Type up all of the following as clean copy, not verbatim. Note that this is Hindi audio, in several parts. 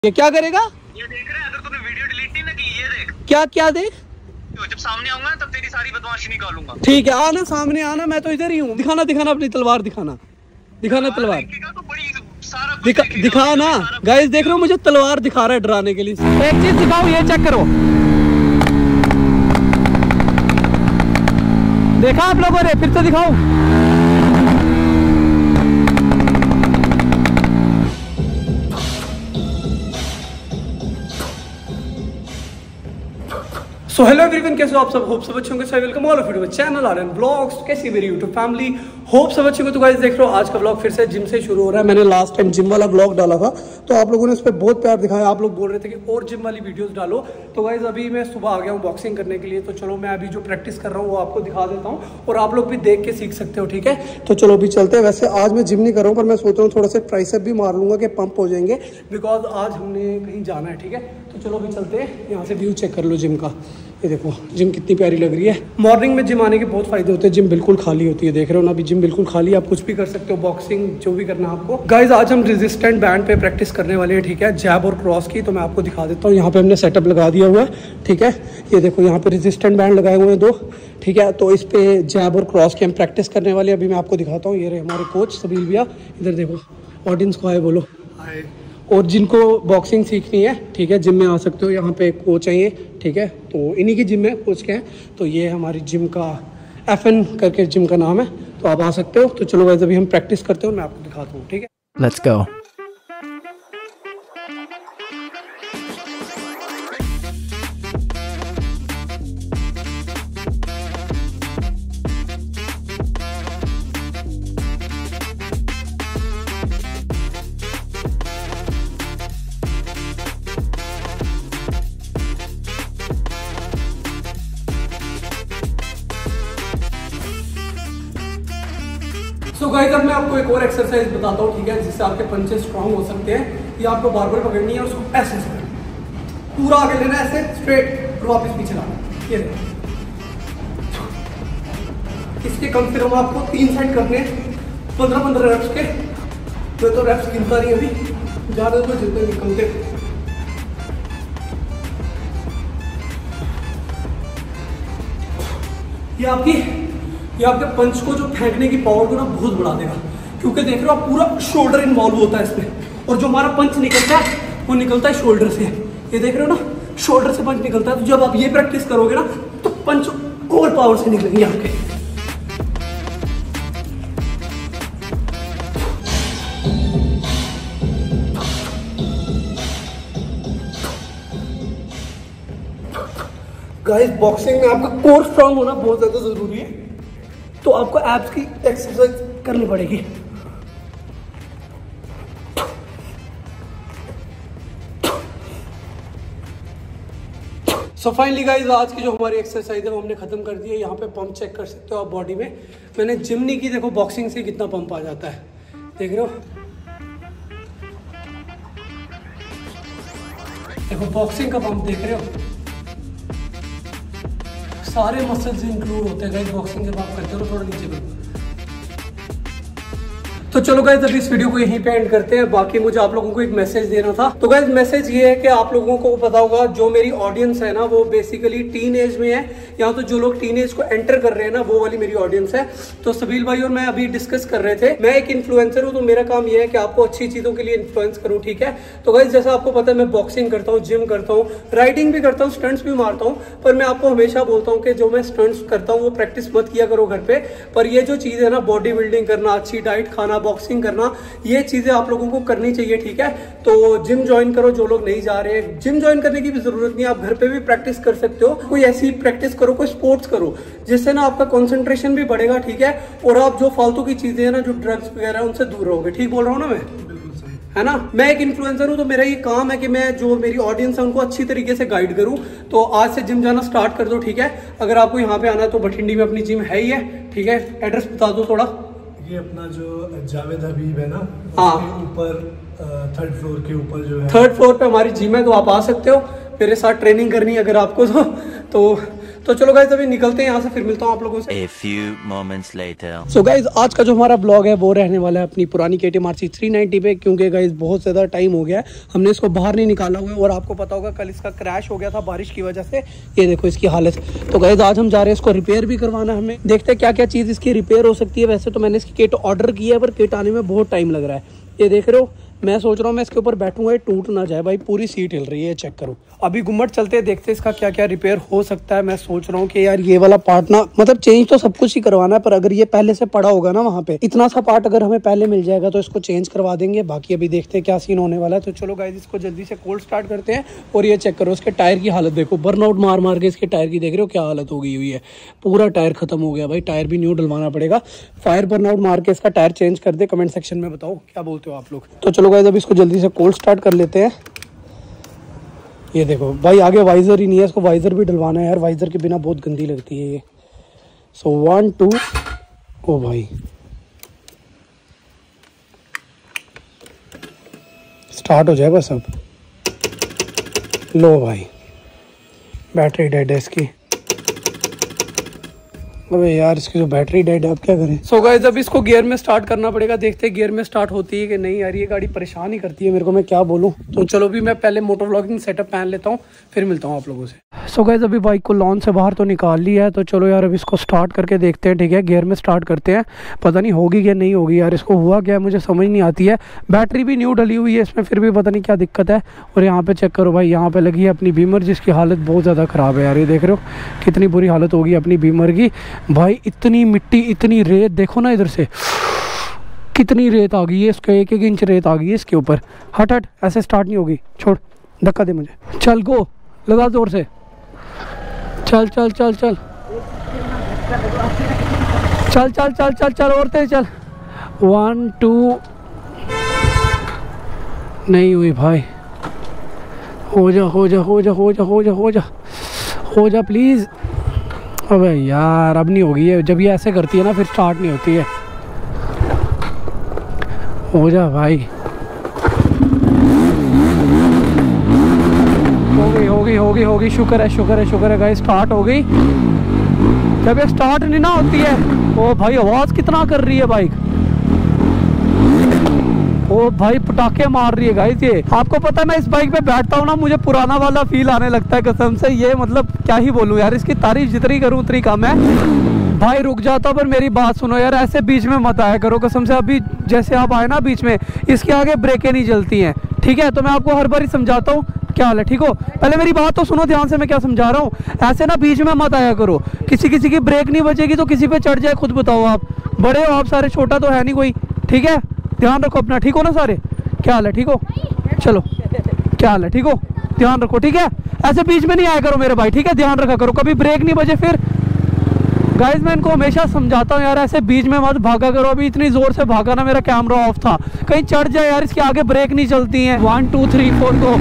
ये क्या करेगा? ये देख रहा है, अगर तूने वीडियो डिलीट नहीं ना की, ये देख। क्या क्या देख? जब सामने आऊंगा ना तब तेरी सारी बदमाशी निकालूंगा। ठीक है, आना सामने आना, मैं तो इधर ही हूँ। दिखाना दिखाना अपनी तलवार, दिखाना दिखाना तलवार तो बड़ी सारा कुछ दिखा ना। गाइस देख रहे हो, मुझे तलवार दिखा रहा है डराने के लिए। एक चीज दिखाओ, ये चेक करो। देखा आप लोगों ने? फिर से दिखाओ। सो हेलो एवरीवन, कैसे हो आप सब? होप सब अच्छे होंगे। Welcome all of you to my channel R N blogs. कैसी मेरी यूट्यूब फैमिली? होप सब अच्छे होंगे। तो गाइस देख रहे हो, आज का ब्लॉग फिर से जिम से शुरू हो रहा है। मैंने लास्ट टाइम जिम वाला ब्लॉग डाला था, तो आप लोगों ने उस पर बहुत प्यार दिखाया। आप लोग बोल रहे थे कि और जिम वाली वीडियोस डालो। तो गाइस अभी मैं सुबह आ गया हूँ बॉक्सिंग करने के लिए। तो चलो मैं अभी जो प्रैक्टिस कर रहा हूँ वो आपको दिखा देता हूँ, और आप लोग भी देख के सीख सकते हो। ठीक है, तो चलो अभी चलते हैं। वैसे आज मैं जिम नहीं कर रहा हूँ, पर मैं सोच रहा हूँ थोड़ा सा ट्राइसेप भी मार लूँगा कि पंप हो जाएंगे, बिकॉज आज हमने कहीं जाना है। ठीक है, तो चलो अभी चलते हैं। यहाँ से व्यू चेक कर लो जिम का। ये देखो जिम कितनी प्यारी लग रही है। मॉर्निंग में जिम आने के बहुत फायदे होते हैं। जिम बिल्कुल खाली होती है, देख रहे हो ना, अभी जिम बिल्कुल खाली है। आप कुछ भी कर सकते हो, बॉक्सिंग जो भी करना है आपको। गाइज आज हम रेजिस्टेंट बैंड पे प्रैक्टिस करने वाले हैं। ठीक है, जैब और क्रॉस की। तो मैं आपको दिखा देता हूँ। यहाँ पे हमने सेटअप लगा दिया हुआ है। ठीक है, ये देखो यहाँ पे रेजिस्टेंट बैंड लगाए हुए हैं 2। ठीक है, तो इस पे जैब और क्रॉस की हम प्रैक्टिस करने वाले हैं। अभी मैं आपको दिखाता हूँ। ये रहे हमारे कोच सबील भैया। इधर देखो, ऑडियंस को हाय बोलो। हाय। और जिनको बॉक्सिंग सीखनी है, ठीक है, जिम में आ सकते हो। यहाँ पे कोच है ये। ठीक है, तो इन्हीं की जिम में कोच के हैं। तो ये हमारी जिम का FN करके जिम का नाम है, तो आप आ सकते हो। तो चलो वैसे अभी हम प्रैक्टिस करते हो, मैं आपको दिखाता हूँ। ठीक है, लेट्स गो। सो गाइस अब मैं आपको एक और एक्सरसाइज बताता हूँ। ठीक है, जिससे आपके पंचेस स्ट्रांग हो सकते हैं। ये आपको बारबल पकड़नी है और उसको ऐसे से पूरा आगे लेना है, ऐसे स्ट्रेट, और वापस पीछे लाना। ये इसके कम से कम आपको 3 सेट करने, 15-15 रेप्स के। तो रेप्स गिनता नहीं अभी, ज़्यादा तो जितने भी कम थे। ये आपके पंच को, जो फेंकने की पावर को ना, बहुत बढ़ा देगा। क्योंकि देख रहे हो आप, पूरा शोल्डर इन्वॉल्व होता है इसमें। और जो हमारा पंच निकलता है वो निकलता है शोल्डर से। ये देख रहे हो ना, शोल्डर से पंच निकलता है। तो जब आप ये प्रैक्टिस करोगे ना, तो पंच और पावर से निकलेंगे आपके। गाइस बॉक्सिंग में आपका कोर स्ट्रांग होना बहुत ज्यादा जरूरी है। तो आपको एब्स की एक्सरसाइज करनी पड़ेगी। सो फाइनली गाइस आज की जो हमारी एक्सरसाइज है वो हमने खत्म कर दी है। यहाँ पे पंप चेक कर सकते हो आप बॉडी में। मैंने जिम नहीं की, देखो बॉक्सिंग से कितना पंप आ जाता है, देख रहे हो। देखो बॉक्सिंग का पंप देख रहे हो, सारे मसल्स इंक्लूड होते हैं गाइस बॉक्सिंग जब आप करते हो। थोड़ा नीचे करो। तो चलो गाइस अभी इस वीडियो को यहीं पे एंड करते हैं। बाकी मुझे आप लोगों को एक मैसेज देना था। तो गाइस मैसेज ये है कि आप लोगों को पता होगा, जो मेरी ऑडियंस है ना, वो बेसिकली टीन एज में है। या तो जो लोग टीन एज को एंटर कर रहे हैं ना, वो वाली मेरी ऑडियंस है। तो सबील भाई और मैं अभी डिस्कस कर रहे थे। मैं एक इन्फ्लुएंसर हूँ, तो मेरा काम ये है कि आपको अच्छी चीजों के लिए इन्फ्लुएंस करूँ। ठीक है, तो गाइस जैसा आपको पता है, मैं बॉक्सिंग करता हूँ, जिम करता हूँ, राइडिंग भी करता हूँ, स्टंट्स भी मारता हूँ। पर मैं आपको हमेशा बोलता हूँ कि जो मैं स्टंट्स करता हूँ वो प्रैक्टिस मत किया करो घर पे। पर ये जो चीज है ना, बॉडी बिल्डिंग करना, अच्छी डाइट खाना, बॉक्सिंग करना, ये चीजें आप लोगों को करनी चाहिए। ठीक है, तो जिम ज्वाइन करो जो लोग नहीं जा रहे हैं। जिम ज्वाइन करने की भी जरूरत नहीं है, आप घर पे भी प्रैक्टिस कर सकते हो। कोई ऐसी प्रैक्टिस करो, कोई स्पोर्ट्स करो, जिससे ना आपका कंसंट्रेशन भी बढ़ेगा। ठीक है, और आप जो फालतू की चीजें हैं ना, जो ड्रग्स वगैरह, उनसे दूर रहोगे। ठीक बोल रहा हूँ ना मैं? है ना, मैं एक इन्फ्लुएंसर हूँ, तो मेरा ये काम है कि मैं जो मेरी ऑडियंस है उनको अच्छी तरीके से गाइड करूँ। तो आज से जिम जाना स्टार्ट कर दो। ठीक है, अगर आपको यहाँ पे आना है तो भटिंडी में अपनी जिम है ही है। ठीक है, एड्रेस बता दो थोड़ा। ये अपना जो जावेद हबीब है ना, हाँ, ऊपर 3rd फ्लोर के ऊपर जो है, 3rd फ्लोर पे हमारी जिम है। तो आप आ सकते हो मेरे साथ ट्रेनिंग करनी है अगर आपको तो तो चलो गाइज अभी निकलते हैं यहाँ से, फिर मिलता हूँ आप लोगों से। A few moments later. So guys आज का जो हमारा ब्लॉग है वो रहने वाला है अपनी पुरानी KTM RC 390 पे, क्योंकि गाइज बहुत ज़्यादा टाइम हो गया है, हमने इसको बाहर नहीं निकाला हुआ है। और आपको पता होगा कल इसका क्रैश हो गया था बारिश की वजह से, ये देखो इसकी हालत। तो गाइज आज हम जा रहे हैं इसको रिपेयर भी करवाना, हमें देखते हैं क्या क्या चीज़ इसकी रिपेयर हो सकती है। वैसे तो मैंने इसकी किट ऑर्डर किया है, पर किट आने में बहुत टाइम लग रहा है। ये देख रहे हो, मैं सोच रहा हूँ मैं इसके ऊपर बैठूंगा, ये टूट ना जाए भाई, पूरी सीट हिल रही है, चेक करो। अभी गुम्मट चलते हैं, देखते हैं इसका क्या क्या रिपेयर हो सकता है। मैं सोच रहा हूँ कि यार ये वाला पार्ट ना, मतलब चेंज तो सब कुछ ही करवाना है, पर अगर ये पहले से पड़ा होगा ना वहाँ पे, इतना सा पार्ट अगर हमें पहले मिल जाएगा तो इसको चेंज करवा देंगे। बाकी अभी देखते हैं क्या सीन होने वाला है। तो चलो गाइस इसको जल्दी से कोल्ड स्टार्ट करते हैं। और ये चेक करो इसके टायर की हालत देखो, बर्नआउट मार मार के इसके टायर की देख रहे हो क्या हालत हो गई हुई है, पूरा टायर खत्म हो गया भाई। टायर भी न्यू डलवाना पड़ेगा, फायर बर्नआउट मार के इसका टायर चेंज कर दे। कमेंट सेक्शन में बताओ क्या बोलते हो आप लोग। तो चलो गाइस अभी इसको जल्दी से कोल्ड स्टार्ट कर लेते हैं। ये देखो भाई आगे वाइजर ही नहीं है, इसको वाइजर भी डलवाना है यार, वाइजर के बिना बहुत गंदी लगती है ये। सो 1 2, ओ भाई स्टार्ट हो जाएगा सब। लो भाई बैटरी डेड है इसकी, अबे यार इसकी जो बैटरी डेड है, अब क्या करें। सो गाइस अब इसको गियर में स्टार्ट करना पड़ेगा, देखते हैं गियर में स्टार्ट होती है कि नहीं। यार ये गाड़ी परेशान ही करती है मेरे को, मैं क्या बोलूं। तो चलो भी मैं पहले मोटर व्लॉगिंग सेटअप पहन लेता हूँ, फिर मिलता हूँ आप लोगों से। सो गाइस अभी बाइक को लॉन से बाहर तो निकाल लिया है, तो चलो यार अब इसको स्टार्ट करके देखते हैं। ठीक है गियर में स्टार्ट करते हैं, पता नहीं होगी क्या नहीं होगी यार, इसको हुआ क्या है मुझे समझ नहीं आती है। बैटरी भी न्यू डली हुई है इसमें, फिर भी पता नहीं क्या दिक्कत है। और यहाँ पे चेक करो भाई, यहाँ पे लगी है अपनी बीमर, जिसकी हालत बहुत ज़्यादा ख़राब है यार। ये देख रहे हो कितनी बुरी हालत होगी अपनी बीमर की भाई। इतनी मिट्टी इतनी रेत देखो ना, इधर से कितनी रेत आ गई है, इसके 1-1 इंच रेत आ गई है इसके ऊपर। हट हट, ऐसे स्टार्ट नहीं होगी, छोड़, धक्का दे मुझे। चल गो, लगा जोर से, चल चल चल चल चल चल चल चल चल और तेज चल। 1 2, नहीं हुई भाई, हो जा हो जा हो जा हो जा हो जा हो जा हो जा प्लीज़। अबे यार अब नहीं होगी ये, जब ये ऐसे करती है ना फिर स्टार्ट नहीं होती है। हो जा भाई, हो गई हो गई हो गई हो गई, शुक्र है शुक्र है शुक्र है गाइस, स्टार्ट हो गई। जब ये स्टार्ट नहीं ना होती है, ओ भाई आवाज़ कितना कर रही है बाइक, ओ भाई पटाखे मार रही है गाइस ये। आपको पता है मैं इस बाइक पे बैठता हूँ ना, मुझे पुराना वाला फील आने लगता है कसम से। ये मतलब क्या ही बोलूँ यार, इसकी तारीफ जितनी करूँ उतनी कम है भाई। रुक जाता, पर मेरी बात सुनो यार, ऐसे बीच में मत आया करो कसम से। अभी जैसे आप आए ना बीच में, इसके आगे ब्रेकें नहीं चलती हैं, ठीक है। तो मैं आपको हर बार ही समझाता हूँ, क्या हाल है, ठीक हो। पहले मेरी बात तो सुनो ध्यान से, मैं क्या समझा रहा हूँ। ऐसे ना बीच में मत आया करो, किसी किसी की ब्रेक नहीं बचेगी तो किसी पे चढ़ जाए, खुद बताओ। आप बड़े हो आप सारे, छोटा तो है नहीं कोई, ठीक है। ध्यान रखो अपना, ठीक हो ना सारे, क्या हाल है, ठीक हो, चलो क्या हाल है, ठीक हो, ध्यान रखो, ठीक है। ऐसे बीच में नहीं आया करो मेरे भाई, ठीक है, ध्यान रखा करो, कभी ब्रेक नहीं बजे फिर। गाइस मैं इनको हमेशा समझाता हूँ यार, ऐसे बीच में मत भागा करो। अभी इतनी जोर से भागा ना, मेरा कैमरा ऑफ था, कहीं चढ़ जाए यार, इसके आगे ब्रेक नहीं चलती हैं। 1 2 3 4 को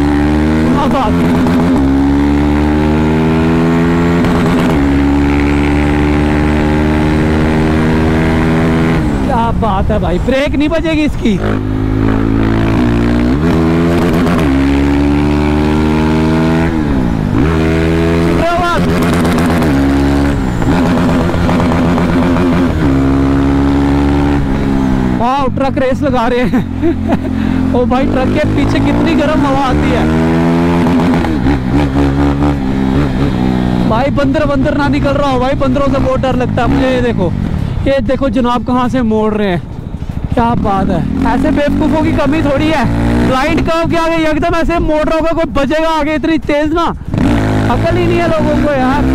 क्या बात है भाई, ब्रेक नहीं बजेगी इसकी। वाह ट्रक रेस लगा रहे हैं ओ भाई, ट्रक के पीछे कितनी गर्म हवा आती है भाई। बंदर बंदर ना निकल रहा हो भाई, बंदरों से बहुत डर लगता है मुझे। ये देखो जनाब कहाँ से मोड़ रहे हैं, क्या बात है। ऐसे बेवकूफ़ों की कमी थोड़ी है, ब्लाइंड कर्व के आगे एकदम ऐसे मोड़ रहा होगा, कोई बचेगा आगे इतनी तेज ना, अकल ही नहीं है लोगों को यार।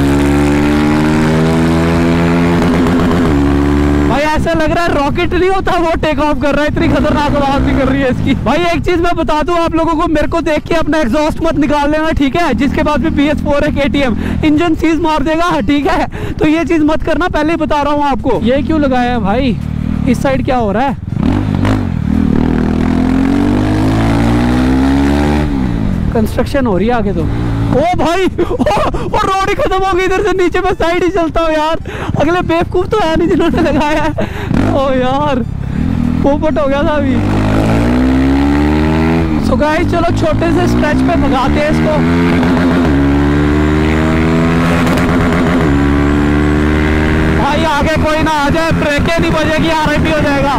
भाई ऐसा लग रहा है रॉकेट नहीं होता वो टेक ऑफ कर रहा है, इतनी खतरनाक आवाज भी कर रही है इसकी। भाई एक चीज मैं बता दूं आप लोगों को, मेरे को देख के अपना एग्जॉस्ट मत निकाल लेना, ठीक है। जिसके बाद भी BS4 है KTM, इंजन सीज मार देगा, ठीक है। तो ये चीज मत करना, पहले ही बता रहा हूँ आपको। ये क्यों लगाया है भाई, इस साइड क्या हो रहा है। कंस्ट्रक्शन हो रही है आगे तो। ओ भाई ओ रोड ही खत्म हो गई, इधर से नीचे मैं साइड ही चलता हूँ यार। अगले बेवकूफ तो है नहीं जिन्होंने लगाया है। ओ यार पोपट हो गया था अभी। सो गाइस चलो छोटे से स्ट्रेच पे भगाते हैं इसको। भाई आगे कोई ना आ जाए, ब्रेकें नहीं बजेगी, RIP हो जाएगा।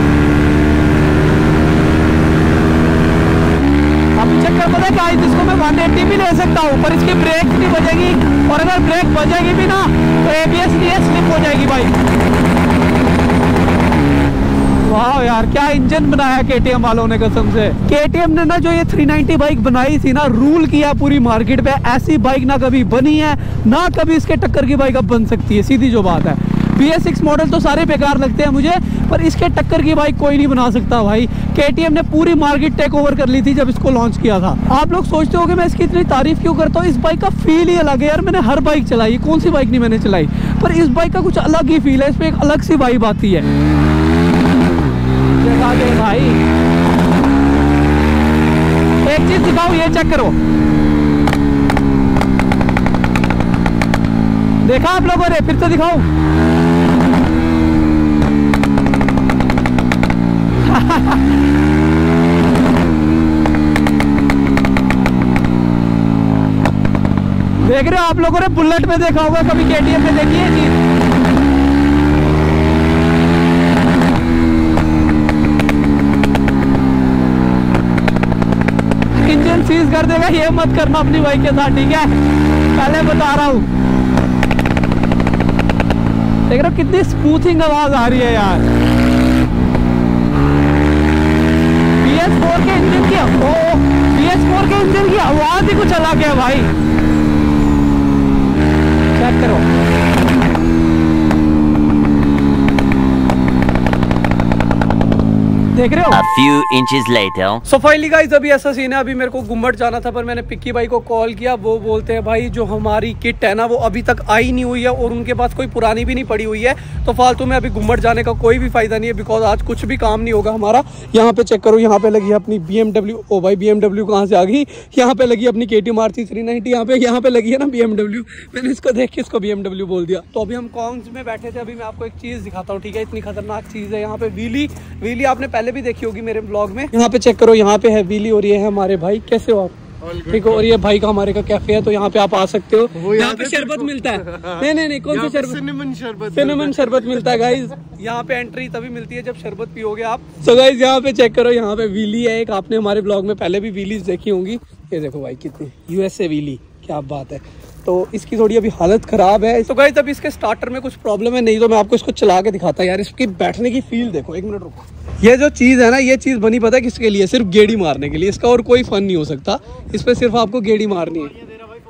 अभी चक्कर पता है गाइस, इसको मैं 180 भी ले सकता हूँ, पर इसकी ब्रेक नहीं बजेगी, और अगर ब्रेक बजेगी भी ना तो ABS नहीं है, स्लिप हो जाएगी भाई। वाह यार, क्या इंजन बनाया KTM वालों ने कसम से। KTM ने ना जो ये 390 बाइक बनाई थी ना, रूल किया पूरी मार्केट पे। ऐसी बाइक ना कभी बनी है, ना कभी इसके टक्कर की बाइक अब बन सकती है, सीधी जो बात है। BS6 मॉडल तो सारे बेकार लगते हैं मुझे, पर इसके टक्कर की बाइक कोई नहीं बना सकता भाई। KTM ने पूरी मार्केट टेक ओवर कर ली थी जब इसको लॉन्च किया था। आप लोग सोचते हो कि मैं इसकी इतनी तारीफ क्यों करता हूँ, इस बाइक का फील ही अलग है यार। मैंने हर बाइक चलाई, कौन सी बाइक नहीं मैंने चलाई, पर इस बाइक का कुछ अलग ही फील है, इस पर एक अलग सी वाइब आती है भाई। एक चीज दिखाओ, ये चेक करो, देखा आप लोगों ने? फिर तो दिखाओ। देख रहे हो आप लोगों ने बुलेट में देखा होगा, कभी KTM में देखी है चीज? इंजन सीज कर देगा, ये मत करना अपनी बाइक के साथ, ठीक है? पहले बता रहा हूं। देख रहे हो कितनी स्मूथिंग आवाज आ रही है यार। PS4 के इंजन की PS4 के इंजन की आवाज ही कुछ अलग है भाई। चेक करो, देख रहे हो? A few inches later. So finally guys, अभी ऐसा सीन है, अभी मेरे को गुम्बट जाना था, पर मैंने पिक्की भाई को कॉल किया। वो बोलते हैं भाई जो हमारी किट है ना वो अभी तक आई नहीं हुई है, और उनके पास कोई पुरानी भी नहीं पड़ी हुई है, तो फालतू में अभी गुम्बट जाने का कोई भी फायदा नहीं है, बिकॉज आज कुछ भी काम नहीं होगा हमारा। यहाँ पे चेक करो, यहाँ पे लगी है अपनी BMW। ओ भाई BMW कहाँ से आ गई? यहाँ पे लगी अपनी KTM RC 390, यहाँ पे लगी है ना BMW। मैंने इसको देख के इसको BMW बोल दिया। तो अभी हम कॉन्स में बैठे थे, अभी मैं आपको एक चीज दिखाता हूँ, ठीक है? इतनी खतरनाक चीज है यहाँ पे, व्हीली आपने पहले भी देखी होगी मेरे ब्लॉग में। यहाँ पे चेक करो, यहाँ पे है व्हीली, और ये है हमारे भाई। कैसे हो आप? ठीक हो? और ये भाई का हमारे का कैफे है, तो यहाँ पे आप आ सकते हो। यहाँ पे शरबत मिलता है। नहीं कौन सा शरबत? सिनेमन शरबत मिलता है गाइज। यहाँ पे एंट्री तभी मिलती है जब शरबत पियोगे आप। सो गाइज यहाँ पे चेक करो, यहाँ पे व्हीली है एक। आपने हमारे ब्लॉग में पहले भी व्हीलीज देखी होंगी। ये देखो भाई कितनी USA व्हीली, क्या बात है। तो इसकी थोड़ी अभी हालत खराब है। तो गाइस अभी इसके स्टार्टर में कुछ प्रॉब्लम है, नहीं तो मैं आपको इसको चला के दिखाता यार। इसकी बैठने की फील देखो, एक मिनट रुको। ये जो चीज है ना, ये चीज बनी पता है किसके लिए? सिर्फ गेड़ी मारने के लिए। इसका और कोई फन नहीं हो सकता, इस पे सिर्फ आपको गेड़ी मारनी है।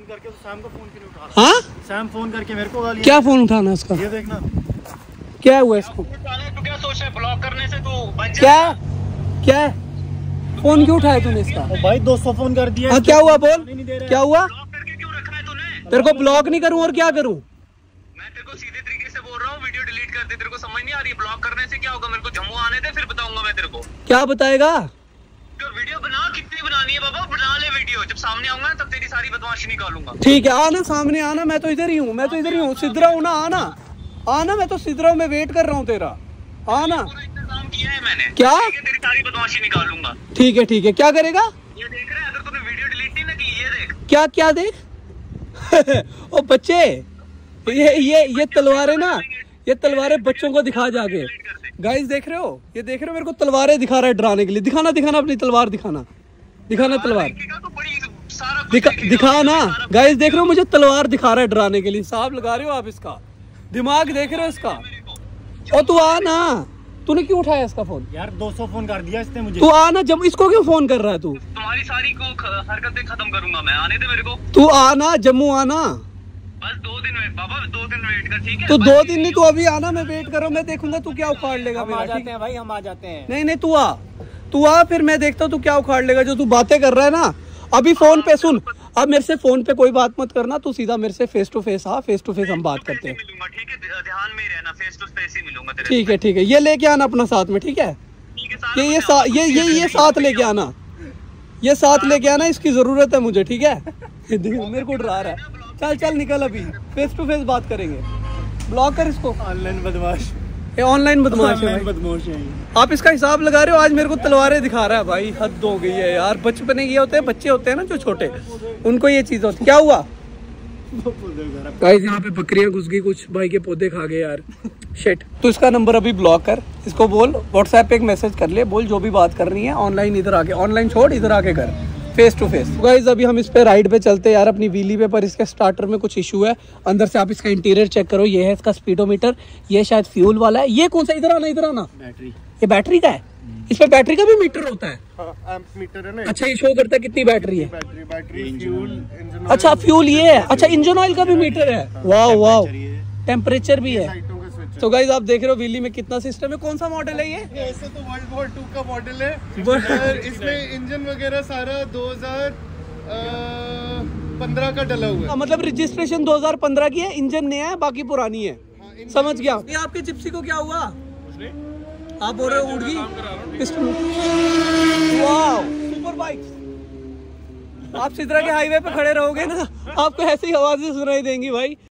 हाँ सैम फोन करके मेरे को गाली। क्या फोन उठाना उसका? ये देखना क्या हुआ इसको? तू क्या सोच रहा है? ब्लॉक करने से तू बच क्या फोन क्यों उठाया तूने इसका? भाई 200 फोन कर दिया। हाँ क्या हुआ बोल, क्या हुआ? करके क्यों रखा है तूने? तेरे को ब्लॉक नहीं करूँ और क्या करूँ? मैं तेरे को सीधे तरीके से बोल रहा हूँ, वीडियो डिलीट कर दे। तेरे को समझ नहीं आ रही है? ब्लॉक करने से क्या होगा? मेरे को जम्मू आने दे, फिर बताऊंगा मैं तेरे को। क्या बताएगा? तो वीडियो बना, कितनी बनानी है बाबा? बना ले वीडियो, जब सामने आऊंगा तब तेरी सारी बदमाशी निकालूंगा। ठीक है, आना सामने आना, मैं तो इधर ही हूँ, सिद्धरा हूँ ना। आना मैं तो सिद्धरा हूँ, मैं वेट कर रहा हूँ तेरा। आना, पूरा इंतजाम किया है मैंने। क्या? तेरी सारी बदमाशी निकालूंगा। ठीक है, क्या करेगा? ये देख रहा है, अगर तूने वीडियो डिलीट नहीं ना की, ये देख। क्या देख? ओ बच्चे, ये तलवारें ना, ये तलवारें बच्चों को दिखा जाके। गाइस देख रहे हो, ये देख रहे हो मेरे को तलवारें दिखा रहा है डराने के लिए। दिखाना अपनी तलवार, दिखाना तलवार दिखा ना। गाइस देख रहे हो, मुझे तलवार दिखा रहा है डराने के लिए। साहब लगा रहे हो आप इसका दिमाग, देख रहे हो इसका? और तू आ ना, तूने क्यों उठाया इसका फोन? यार 200 फोन कर दिया इसने मुझे। तू आ ना, जब इसको क्यों फोन कर रहा है तू? तुम्हारी सारी को हरकतें खत्म करूंगा मैं, आने दे मेरे को। तू आ ना, जम्मू आना। बस 2 दिन वेट बाबा, 2 दिन वेट कर, ठीक है? तो 2 दिन नहीं, तू अभी आना, मैं वेट कर रहा हूँ। मैं देखूंगा तू क्या उखाड़ लेगा मेरा। ठीक है भाई, हम आ जाते हैं। नहीं तू आ, फिर मैं देखता हूँ तू क्या उखाड़ लेगा। जो तू बातें कर रहा है ना अभी फोन पे, सुन, अब मेरे से फोन पे कोई बात मत करना, तू सीधा मेरे से फेस टू फेस आ, फेस टू फेस हम बात करते हैं। ठीक है, ध्यान में रहना, फेस टू फेस ही मिलूंगा तेरे। ठीक है, ये लेके आना अपना साथ में, ठीक है? ये साथ लेके आना, ये साथ लेके आना, इसकी जरूरत है मुझे, ठीक है? मेरे को डरा रहा है। चल निकल, अभी फेस टू फेस बात करेंगे। ब्लॉक कर इसको। ऑनलाइन बदमाश है। आप इसका हिसाब लगा रहे हो, आज मेरे को तलवारें दिखा रहा है भाई। हद हो गई है यार। बचपने ये होते हैं, बच्चे होते हैं ना जो छोटे, उनको ये चीज होती है। क्या हुआ? गाइस यहाँ पे बकरियां घुस गई, कुछ भाई के पौधे खा गए यार, शिट। तो इसका नंबर अभी ब्लॉक कर, इसको बोल व्हाट्सएप पे एक मैसेज कर ले, बोल जो भी बात करनी है ऑनलाइन इधर आके, ऑनलाइन छोड़ इधर आके कर, फेस टू फेस। गाइस अभी हम इस पे राइड पे चलते हैं यार अपनी व्हीली पे, पर इसके स्टार्टर में कुछ इशू है। अंदर से आप इसका इंटीरियर चेक करो, ये है इसका स्पीडोमीटर, ये शायद फ्यूल वाला है। ये कौन सा, इधर आना बैटरी, ये बैटरी का है, इसमें बैटरी का भी मीटर होता है। एम्प मीटर है ना। अच्छा ये शो करता है कितनी बैटरी है। Battery fuel, engine. अच्छा फ्यूल ये है, अच्छा इंजन ऑयल का भी मीटर है। वाह वाह, टेम्परेचर भी है। तो गाइस आप देख रहे हो व्हीली में कितना सिस्टम है। कौन सा मॉडल है ये? ऐसे तो वर्ल्ड वॉर 2 का मॉडल है और इसमें इंजन वगैरह सारा 2015 का डला हुआ है। मतलब रजिस्ट्रेशन 2015 की है, इंजन नया है, बाकी पुरानी है। समझ गया। ये आपके जिप्सी को क्या हुआ? आप बोल रहे हो उड़ गई। Wow super bike. आप सिद्रा के हाईवे पे खड़े रहोगे ना, आपको ऐसी आवाजें सुनाई देंगी भाई।